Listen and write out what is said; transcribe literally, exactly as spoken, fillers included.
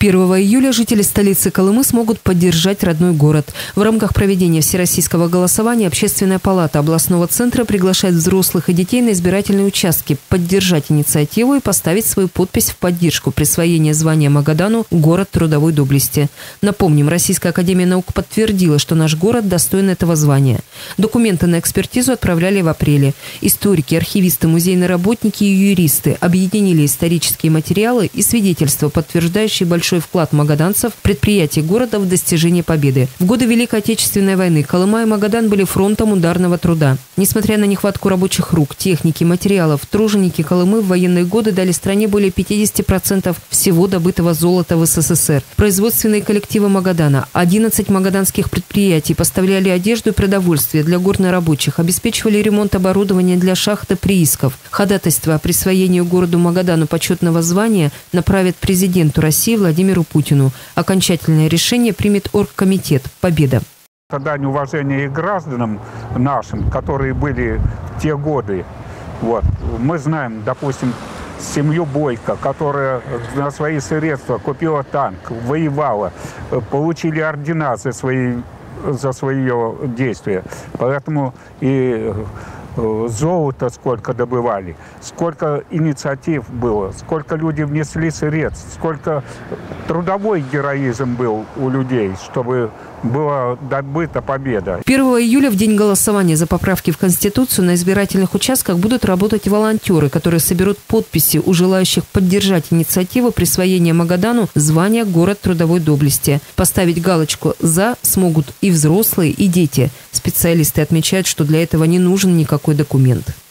первого июля жители столицы Колымы смогут поддержать родной город. В рамках проведения всероссийского голосования Общественная палата областного центра приглашает взрослых и детей на избирательные участки поддержать инициативу и поставить свою подпись в поддержку присвоения звания Магадану «Город трудовой доблести». Напомним, Российская академия наук подтвердила, что наш город достоин этого звания. Документы на экспертизу отправляли в апреле. Историки, архивисты, музейные работники и юристы объединили исторические материалы и свидетельства, подтверждающие большой вклад магаданцев, предприятий города в достижение победы. В годы Великой Отечественной войны Колыма и Магадан были фронтом ударного труда. Несмотря на нехватку рабочих рук, техники, материалов, труженики Колымы в военные годы дали стране более пятидесяти процентов всего добытого золота в СССР. Производственные коллективы Магадана, одиннадцать магаданских предприятий поставляли одежду и продовольствие для горнорабочих, обеспечивали ремонт оборудования для шахт и приисков. Ходатайство о присвоении городу Магадану почетного звания направит президенту России Владимиру Владимиру Путину. Окончательное решение примет оргкомитет «Победа». Дань уважения и гражданам нашим, которые были в те годы. Вот. Мы знаем, допустим, семью Бойко, которая на свои средства купила танк, воевала, получили ордена за свои, за свое действие. Поэтому и золото сколько добывали, сколько инициатив было, сколько люди внесли средств, сколько трудовой героизм был у людей, чтобы была добыта победа. первого июля, в день голосования за поправки в Конституцию, на избирательных участках будут работать волонтеры, которые соберут подписи у желающих поддержать инициативу присвоения Магадану звания «Город трудовой доблести». Поставить галочку «За» смогут и взрослые, и дети. Специалисты отмечают, что для этого не нужен никакой документ.